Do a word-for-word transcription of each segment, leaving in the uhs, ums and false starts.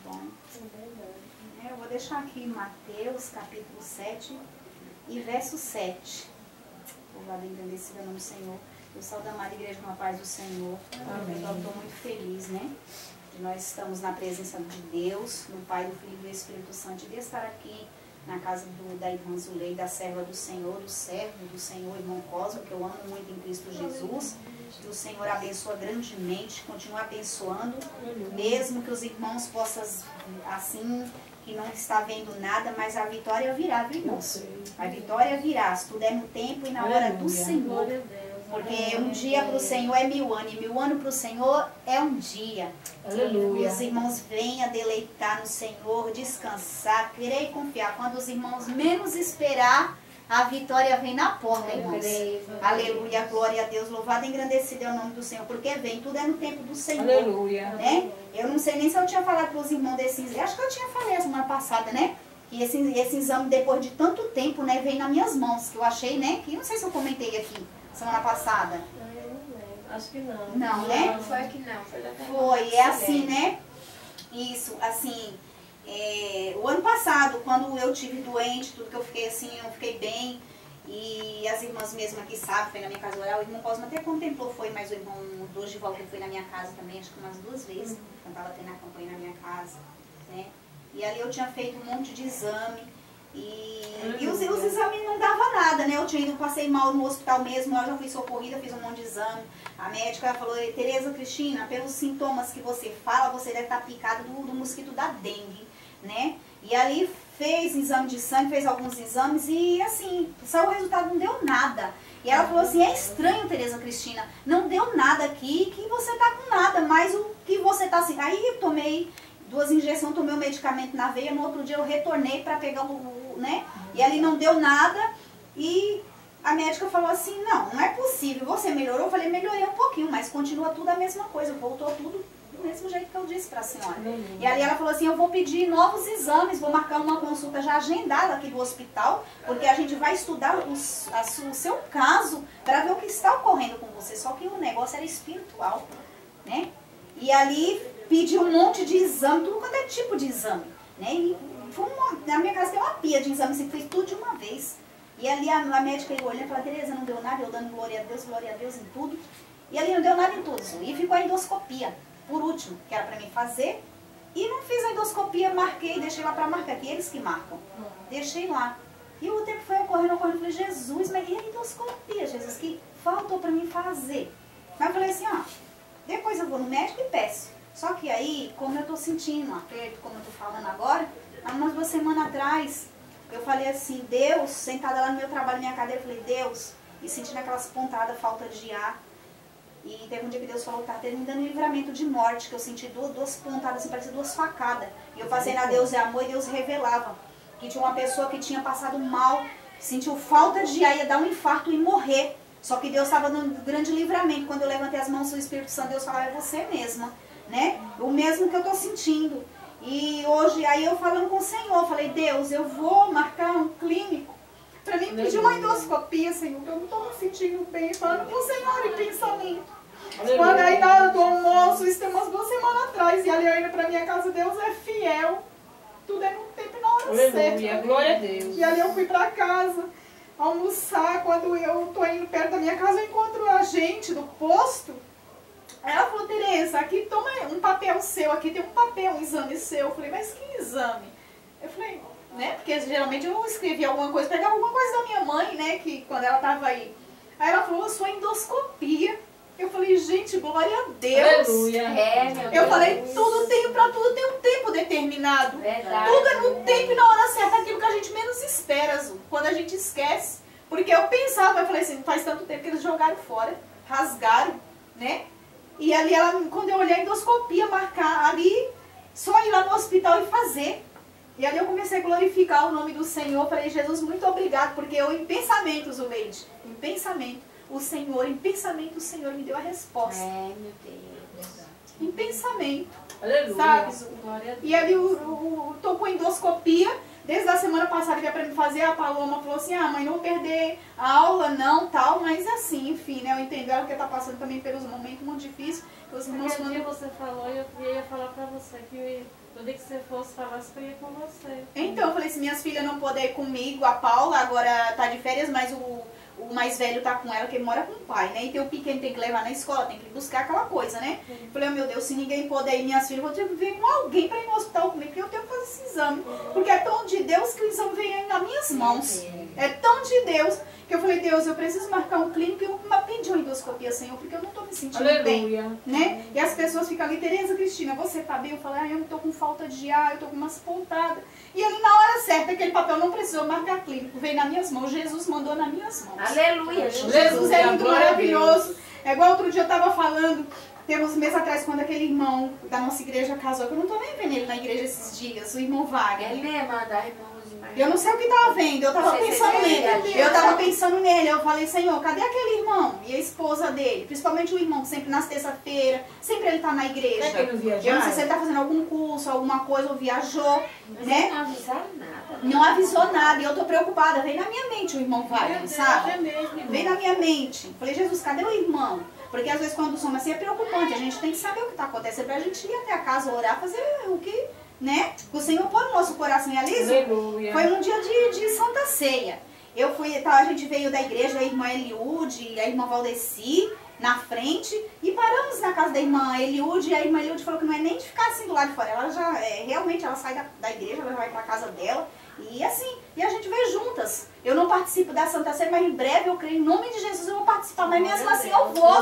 bom. Eu vou deixar aqui Mateus capítulo sete e verso sete. Louvado e engrandecido é o nome do Senhor. Eu saúdo a amada igreja com a paz do Senhor. Amém. Eu estou muito feliz, né? De nós estamos na presença de Deus, do Pai, do Filho e do Espírito Santo, de estar aqui na casa do, da irmã Zulei, da serva do Senhor, do servo do Senhor, irmão Cosmo, que eu amo muito em Cristo Jesus. Que o Senhor abençoa grandemente, continua abençoando, mesmo que os irmãos possam, assim, que não está vendo nada, mas a vitória virá, viu, irmãos? A vitória virá, se tudo é no tempo e na hora do Senhor. Porque um dia para o Senhor é mil anos, e mil anos para o Senhor é um dia. Aleluia. Os irmãos venham deleitar no Senhor, descansar, querer e confiar. Quando os irmãos menos esperar, a vitória vem na porta, irmãos. Aleluia, glória a Deus, louvado e engrandecido é o nome do Senhor, porque vem, tudo é no tempo do Senhor. Aleluia. Né? Eu não sei nem se eu tinha falado para os irmãos desses, acho que eu tinha falado a semana passada, né? Que esse, esse exame, depois de tanto tempo, né, vem nas minhas mãos, que eu achei, né, que não sei se eu comentei aqui, semana passada. Acho que não. Não, né? Não, foi que não. Foi, da foi é assim, né? Isso, assim, é, o ano passado, quando eu tive doente, tudo que eu fiquei assim, eu fiquei bem. E as irmãs mesmo aqui sabem, foi na minha casa orar. O irmão Cosmo até contemplou, foi, mas o irmão Dois de volta foi na minha casa também, acho que umas duas vezes. Uhum. Eu estava tendo a campanha na minha casa, né? E ali eu tinha feito um monte de exame. E, e os, os exames não davam nada, né? Eu tinha ido, passei mal no hospital mesmo, eu já fui socorrida, fiz um monte de exame. A médica ela falou, Tereza Cristina, pelos sintomas que você fala, você deve estar picada do, do mosquito da dengue, né? E ali fez exame de sangue, fez alguns exames e assim, só o resultado não deu nada. E ela falou assim, é estranho, Tereza Cristina, não deu nada aqui, que você tá com nada, mas o que você tá assim. Aí eu tomei duas injeções, tomei o medicamento na veia, no outro dia eu retornei para pegar o, né? E ali não deu nada e a médica falou assim, não, não é possível, você melhorou? Eu falei, melhorei um pouquinho, mas continua tudo a mesma coisa, voltou tudo do mesmo jeito que eu disse para a senhora. Uhum. E ali ela falou assim, eu vou pedir novos exames, vou marcar uma consulta já agendada aqui do hospital, porque a gente vai estudar os, a, o seu caso para ver o que está ocorrendo com você, só que o negócio era espiritual, né? E ali pedi um monte de exame, tudo quanto é tipo de exame, né? E foi uma, na minha casa tem uma pia de exames, assim, fez tudo de uma vez. E ali a, a médica olhando e falou, Tereza, não deu nada, eu dando glória a Deus, glória a Deus em tudo. E ali não deu nada em tudo. E ficou a endoscopia, por último, que era pra mim fazer. E não fiz a endoscopia, marquei, deixei lá pra marcar, que eles que marcam. Deixei lá. E o tempo foi ocorrendo, ocorrendo, eu falei, Jesus, mas e a endoscopia, Jesus, que faltou pra mim fazer? Mas eu falei assim, ó, depois eu vou no médico e peço. Só que aí, como eu tô sentindo um aperto, como eu tô falando agora, há umas duas semanas atrás, eu falei assim, Deus, sentada lá no meu trabalho, na minha cadeira, eu falei, Deus, e sentindo aquelas pontadas, falta de ar. E teve um dia que Deus falou, tá me dando um livramento de morte, que eu senti duas, duas pontadas, assim, parecia duas facadas. E eu passei na Deus é amor e Deus revelava que tinha uma pessoa que tinha passado mal, sentiu falta de ar, ia dar um infarto e morrer. Só que Deus estava dando um grande livramento. Quando eu levantei as mãos do Espírito Santo, Deus falava, é você mesma, né? O mesmo que eu tô sentindo. E hoje, aí eu falando com o Senhor, falei, Deus, eu vou marcar um clínico para mim pedir uma endoscopia, Senhor, que eu não estou me sentindo bem, falando com o Senhor em pensamento. Aleluia. Quando aí na hora do almoço, isso tem umas duas semanas atrás, e ali eu indo para minha casa, Deus é fiel, tudo é no tempo e na hora Aleluia. Certa. Glória a Deus. E ali eu fui para casa almoçar, quando eu tô indo perto da minha casa, eu encontro a gente do posto. Aí ela falou, Tereza, aqui toma um papel seu, aqui tem um papel, um exame seu. Eu falei, mas que exame? Eu falei, né, porque geralmente eu escrevia alguma coisa, pegava alguma coisa da minha mãe, né, que quando ela tava aí. Aí ela falou, sua endoscopia. Eu falei, gente, glória a Deus. Aleluia. É, meu eu Deus. falei, tudo tem, pra tudo tem um tempo determinado. Verdade. Tudo é no tempo e na hora certa, aquilo que a gente menos espera, Azul, quando a gente esquece. Porque eu pensava, eu falei assim, faz tanto tempo que eles jogaram fora, rasgaram, né? E ali, ela, quando eu olhei a endoscopia, marcar ali, só ir lá no hospital e fazer. E ali eu comecei a glorificar o nome do Senhor. Falei, Jesus, muito obrigado, porque eu em pensamento, Zuleide, em pensamento, o Senhor, em pensamento, o Senhor me deu a resposta. É, meu Deus. Em pensamento. Aleluia. Sabe, Zu? E ali eu, eu, eu tô com endoscopia. Desde a semana passada que ia pra me fazer, a Paloma falou assim, ah, mãe, não vou perder a aula, não, tal, mas assim, enfim, né, eu entendo ela que tá passando também pelos momentos muito difíceis. Os irmãos Aquele dia você falou e eu ia falar pra você, que no dia que você fosse falar, eu ia com você. Então, eu falei assim, minhas filhas não podem ir comigo, a Paula agora tá de férias, mas o, o mais velho tá com ela, que ele mora com o pai, né? Então o pequeno tem que levar na escola, tem que buscar aquela coisa, né? Uhum. Falei, oh, meu Deus, se ninguém puder ir, minhas filhas, eu vou ter que vir com alguém pra ir no hospital comigo, porque eu tenho que fazer esse exame. Uhum. Porque é tão de Deus que o exame vem nas minhas mãos. Uhum. É tão de Deus que eu falei, Deus, eu preciso marcar um clínico e eu pedi uma endoscopia, Senhor, porque eu não tô me sentindo Aleluia. Bem, né? E as pessoas ficam ali, Tereza Cristina, você tá bem? Eu falei, ah, eu tô com falta de ar, eu tô com umas pontadas. E ali na hora certa, aquele papel não precisou marcar clínico, veio nas minhas mãos, Jesus mandou nas minhas mãos. Aleluia. Jesus é muito maravilhoso. É igual outro dia eu tava falando, temos meses atrás, quando aquele irmão da nossa igreja casou, que eu não tô nem vendo ele na igreja esses dias, o irmão Wagner. Ele mesmo, da irmão. Eu não sei o que estava vendo, eu estava pensando nele. Eu estava pensando nele, eu falei, Senhor, cadê aquele irmão e a esposa dele? Principalmente o irmão, que sempre nas terça-feira, sempre ele está na igreja. É que não eu não sei se ele está fazendo algum curso, alguma coisa, ou viajou, mas né? Não avisaram nada. Não avisou nada, e eu tô preocupada, vem na minha mente o irmão Wagner, sabe? Vem na minha mente. Falei, Jesus, cadê o irmão? Porque às vezes quando somos assim é preocupante, a gente tem que saber o que está acontecendo pra gente ir até a casa orar, fazer o que... né? O Senhor pôr no nosso coração. E Aliso, foi um dia de, de Santa Ceia. Eu fui, tá, a gente veio da igreja, a irmã Eliude, a irmã Valdeci, na frente, e paramos na casa da irmã Eliude, e a irmã Eliude falou que não é nem de ficar assim do lado de fora. Ela já, é, realmente, ela sai da, da igreja, ela vai pra casa dela, e assim, e a gente veio juntas. Eu não participo da Santa Ceia, mas em breve, eu creio, em nome de Jesus, eu vou participar. Mas mesmo assim, eu vou.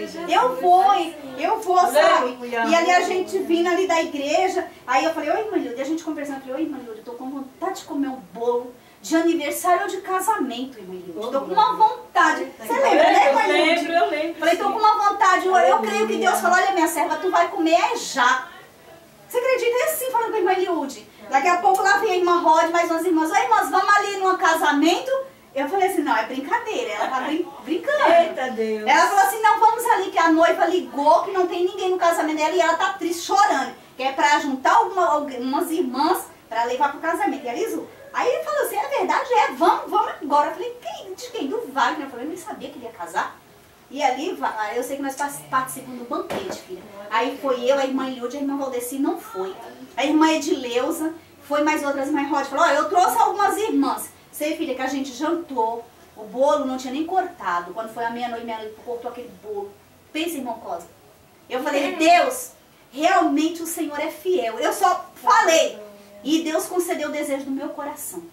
Eu vou, eu vou, sabe? E ali a gente vindo ali da igreja, aí eu falei, ô irmã Eliude, a gente conversando, eu falei, ô irmã Eliude, eu tô com vontade de comer um bolo de aniversário ou de casamento, irmã Eliude. Tô com uma vontade. Você lembra, né, irmã Eliude? Eu lembro, eu lembro. Falei, tô com uma vontade. Eu, eu creio que Deus falou, olha minha serva, tu vai comer é já. Você acredita? É assim, falando com a irmã Eliude. Daqui a pouco lá vem a irmã Rod, mais umas irmãs. Oi, irmãs, vamos ali num casamento? Eu falei assim, não, é brincadeira. Ela tá brin brincando. Eita Deus. Ela falou assim, não, vamos ali, que a noiva ligou, que não tem ninguém no casamento dela e ela tá triste, chorando. Que é pra juntar alguma, algumas irmãs pra levar pro casamento. E a Lisu, aí ele falou assim, é verdade, é, vamos, vamos agora. Eu falei, quem? De quem? Do Wagner. Eu falei, eu nem sabia que ele ia casar. E ali, eu sei que nós participamos do banquete, filha. Aí foi eu, a irmã Eliude, a irmã Valdeci não foi. A irmã Edileuza, foi mais outras, irmã Rod falou, ó, eu trouxe algumas irmãs. Sei, filha, que a gente jantou, o bolo não tinha nem cortado. Quando foi a meia-noite, meia-noite, cortou aquele bolo. Pensa, irmão Cosme. Eu falei, Deus, realmente o Senhor é fiel. Eu só falei. E Deus concedeu o desejo do meu coração.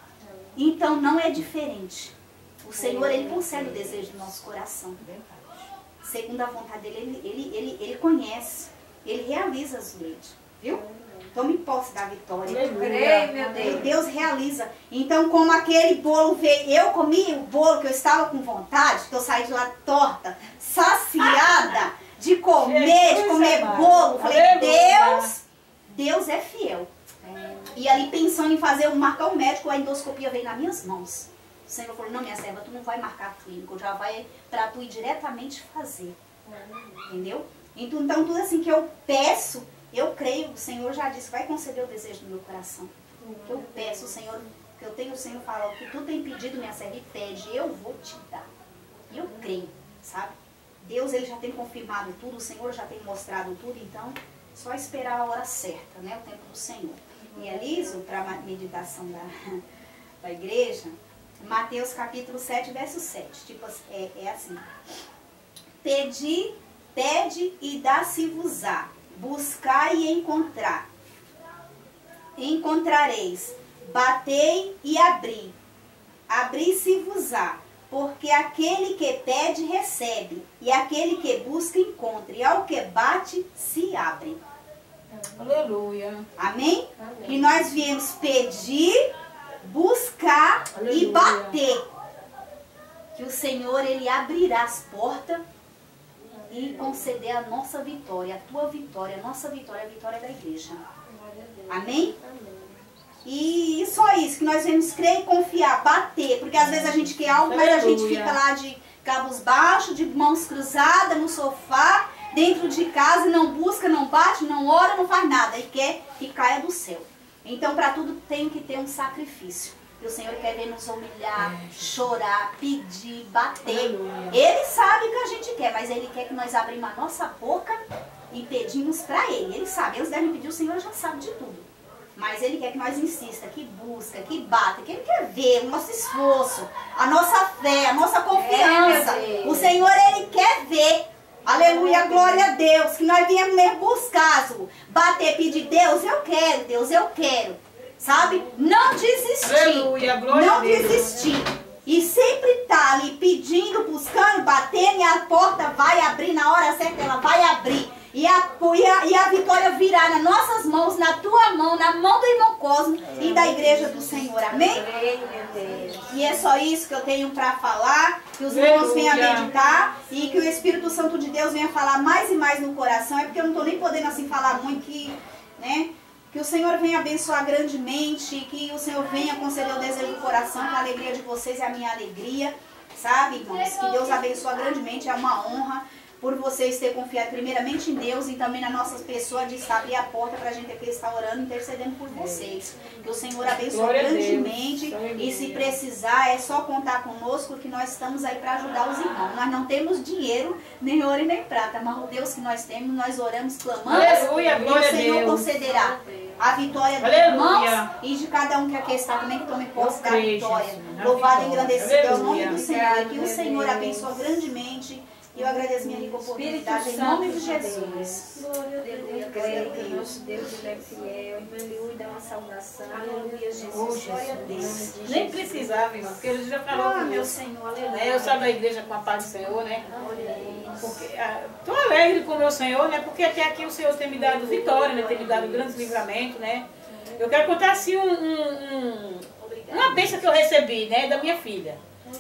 Então não é diferente. O Senhor, Ele concede o desejo do nosso coração. Segundo a vontade dEle, Ele, ele, ele, ele conhece. Ele realiza as leis. Viu? Tome posse da vitória. Creio, meu Deus. E Deus realiza. Então, como aquele bolo veio, eu comi o bolo que eu estava com vontade, que eu saí de lá torta, saciada de comer, de comer bolo. Falei, Deus, Deus é fiel. E ali pensando em fazer, marcar o médico, a endoscopia veio nas minhas mãos. O Senhor falou, não, minha serva, tu não vai marcar clínico, já vai para tu ir diretamente fazer. Entendeu? Então, então, tudo assim que eu peço, eu creio, o Senhor já disse, vai conceder o desejo do meu coração. Que eu peço, o Senhor, que eu tenho, o Senhor fala, o que tu tem pedido, minha serva, e pede, eu vou te dar. E eu creio, sabe? Deus, Ele já tem confirmado tudo, o Senhor já tem mostrado tudo, então, só esperar a hora certa, né? O tempo do Senhor. E Eliso, para a meditação da, da igreja, Mateus capítulo sete, verso sete. Tipo, é, é assim. Pedi, pede e dá-se-vos-á. Buscai e encontrar. Encontrareis. Batei e abri. Abri-se-vos-á. Porque aquele que pede, recebe. E aquele que busca, encontra. E ao que bate, se abre. Aleluia. Amém? Amém. Que nós viemos pedir, buscar Aleluia. E bater. Que o Senhor, Ele abrirá as portas e conceder a nossa vitória, a tua vitória, a nossa vitória, a vitória da igreja. Amém? Amém. E só isso, que nós vamos crer e confiar, bater, porque às vezes a gente quer algo, mas a gente fica lá de cabos baixos, de mãos cruzadas, no sofá, dentro de casa, e não busca, não bate, não ora, não faz nada, e quer que caia do céu. Então, para tudo tem que ter um sacrifício. E o Senhor quer ver nos humilhar, é. chorar, pedir, bater. Aleluia. Ele sabe o que a gente quer, mas Ele quer que nós abrimos a nossa boca e pedimos para Ele. Ele sabe, eles devem pedir, o Senhor já sabe de tudo. Mas Ele quer que nós insista, que busca, que bata, que Ele quer ver o nosso esforço, a nossa fé, a nossa confiança. É, o Senhor, Ele quer ver. Aleluia, glória a Deus, que nós viemos mesmo buscar, bater, pedir, Deus, eu quero, Deus, eu quero. Sabe? Não desistir. Aleluia, glória não a Deus. desistir. E sempre estar ali pedindo, buscando, batendo, e a porta vai abrir, na hora certa ela vai abrir. E a, e, a, e a vitória virá nas nossas mãos, na tua mão, na mão do irmão Cosmo e da igreja do Senhor. Amém? E é só isso que eu tenho para falar. Que os irmãos venham meditar e que o Espírito Santo de Deus venha falar mais e mais no coração. É porque eu não estou nem podendo assim falar muito, que, né? Que o Senhor venha abençoar grandemente, que o Senhor venha conceder o desejo do coração, que a alegria de vocês é a minha alegria, sabe, irmãos? Que Deus abençoe grandemente, é uma honra por vocês terem confiado primeiramente em Deus e também na nossa pessoa de estar abrir a porta para a gente aqui estar orando, intercedendo por vocês. Que o Senhor abençoe Glória grandemente e se precisar é só contar conosco que nós estamos aí para ajudar os irmãos. Nós não temos dinheiro, nem ouro e nem prata, mas o Deus que nós temos, nós oramos, clamamos. Aleluia, e glória o Senhor a Deus. concederá a vitória dos Aleluia. irmãos e de cada um que aqui está também, que tome posse Eu da creio, vitória. Jesus, na Louvado e vitória. engrandecido é o nome Aleluia. do Senhor. E que o Senhor abençoe grandemente. E eu agradeço minha rica oportunidade em nome de Jesus. Aleluia, glória a Deus. Deus ele é fiel. Irmã Liu, dá uma saudação. Aleluia, Jesus. Glória a Deus. Nem precisava, irmão, porque ele já falou Ah, comigo. meu Senhor, aleluia. Né? Eu saio da igreja com a paz do Senhor, né? Estou alegre com o meu Senhor, né? Porque até aqui o Senhor tem me dado vitória, né? Tem me dado grandes livramentos, né? Eu quero contar assim um, um, um, uma bênção que eu recebi, né? Da minha filha.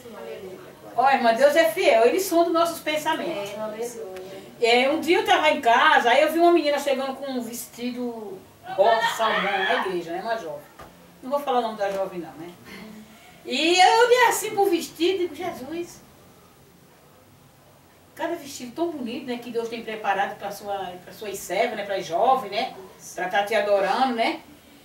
Ó, irmã, Deus é fiel, Ele sonda os nossos pensamentos. É, um dia eu estava em casa, aí eu vi uma menina chegando com um vestido rosa, salmão, na igreja, né? Uma jovem. Não vou falar o nome da jovem não, né? E eu olhei assim pro vestido e digo, Jesus, cada vestido tão bonito, né? Que Deus tem preparado para sua, para suas servas, né? Para as jovens, né? Para estar te adorando, né?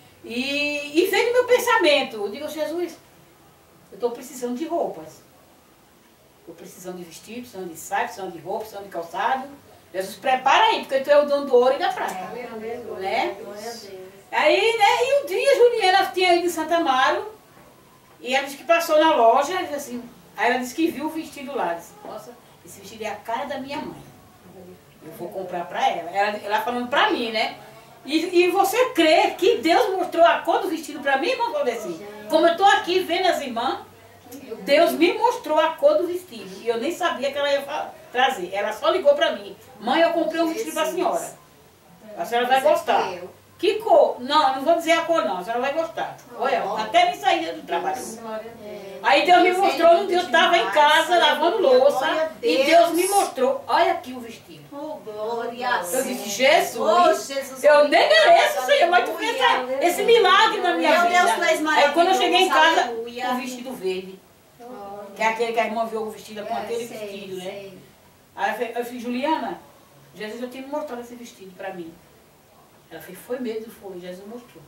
E, e veio no meu pensamento, eu digo, Jesus, eu estou precisando de roupas. Estou precisando de vestido, precisando de saia, precisando de roupa, precisando de calçado. Jesus, prepara aí, porque tu é o dono do ouro e da prata. Né? Aí, né, e um dia a Juliana tinha ido em Santa Amaro e ela disse que passou na loja, e disse assim, aí ela disse que viu o vestido lá. Disse, nossa, esse vestido é a cara da minha mãe. Eu vou comprar pra ela. Ela, ela falando pra mim, né? E, e você crê que Deus mostrou a cor do vestido pra mim, irmão Valdeci? Como eu tô aqui vendo as irmãs, Deus me mostrou a cor do vestido e eu nem sabia que ela ia trazer. Ela só ligou pra mim. Mãe, eu comprei um vestido pra senhora. A senhora vai gostar. Que cor? Não, não vou dizer a cor não, a senhora vai gostar. Olha, até me sair do trabalho. Aí Deus me mostrou, um dia eu estava em casa lavando louça e Deus me mostrou, olha aqui o vestido. Oh, glória. Eu disse, Jesus, Oh, Jesus, eu nem mereço, Senhor, mas tu fez essa- esse milagre na minha Meu vida. Deus, tu és Aí quando eu cheguei em casa, aleluia. o vestido verde. Que é aquele que a irmã viu o vestido com aquele vestido, né? Aí eu falei, eu falei, Juliana, Jesus já tinha mostrado esse vestido pra mim. Ela fez, foi mesmo, foi, Jesus mostrou.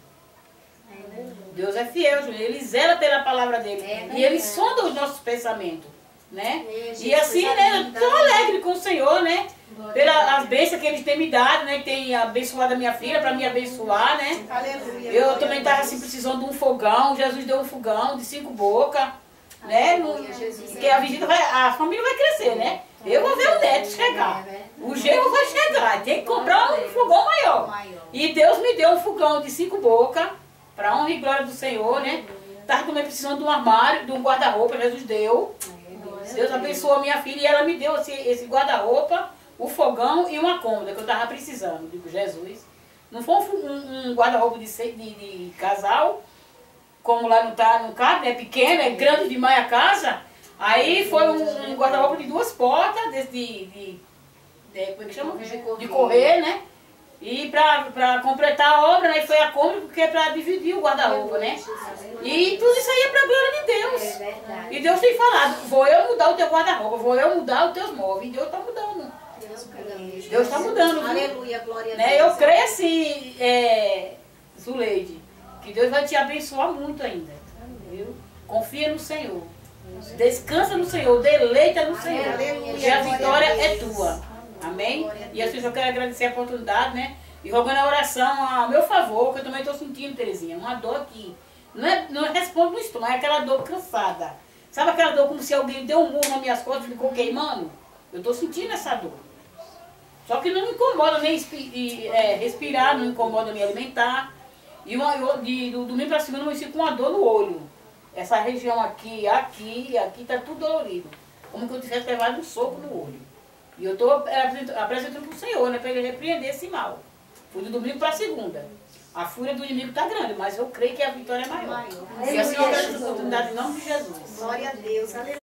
Deus é fiel, Juliana, Ele zela pela palavra dele. É, e Ele é. sonda os nossos pensamentos, né? É, E assim, né, eu tô alegre com o Senhor, né? Glória a Pelas bênçãos que Ele tem me dado, né? Tem abençoado a minha filha para me abençoar, né? Aleluia. Eu também estava assim precisando de um fogão, Jesus deu um fogão de cinco bocas, né? No- Porque a visita vai, a família vai crescer, né? Eu vou ver o neto chegar. O genro vai chegar, tem que comprar um fogão maior. Maior. E Deus me deu um fogão de cinco bocas, para honra e glória do Senhor, né? Estava também precisando de um armário, de um guarda-roupa, Jesus deu. Deus abençoou a minha filha e ela me deu esse, esse guarda-roupa, o fogão e uma cômoda que eu estava precisando. Digo, Jesus, não foi um, um- um guarda-roupa de, seis- de, de casal, como lá não tá, não cabe, é pequeno, é grande demais a casa. Aí foi um, um guarda-roupa de duas portas, desse de, de, de, como é que chama? De correr, né? E para completar a obra, né, foi a cômoda, porque é para dividir o guarda-roupa, né? E tudo isso aí é para a glória de Deus. É verdade. E Deus tem falado, vou eu mudar o teu guarda-roupa, vou eu mudar os teus móveis. E Deus está mudando. Deus está mudando, viu? Aleluia, glória a Deus. Né? Eu creio assim, é, Zuleide, que Deus vai te abençoar muito ainda. Viu? Confia no Senhor. Descansa no Senhor, deleita no Senhor. Aleluia, Que a glória vitória a é Deus. tua. Amém? Glória a E assim Deus. eu quero agradecer a oportunidade, né? E rogando a oração ao meu favor, que eu também estou sentindo, Terezinha, uma dor aqui. Não, é, não responde no estômago, é aquela dor cansada. Sabe aquela dor como se alguém deu um murro nas minhas costas e ficou queimando? Eu estou sentindo essa dor. Só que não me incomoda nem e, é, respirar, não me incomoda me alimentar. E uma, de, do domingo para segunda eu me sinto com uma dor no olho. Essa região aqui, aqui, aqui está tudo dolorido. Como que eu tivesse levado um soco no olho. E eu estou apresentando para o Senhor, né, para Ele repreender esse mal. Fui do domingo para segunda. A fúria do inimigo está grande, mas eu creio que a vitória é maior. Maior. E assim eu agradeço a oportunidade em nome de Jesus. Glória a Deus. Aleluia.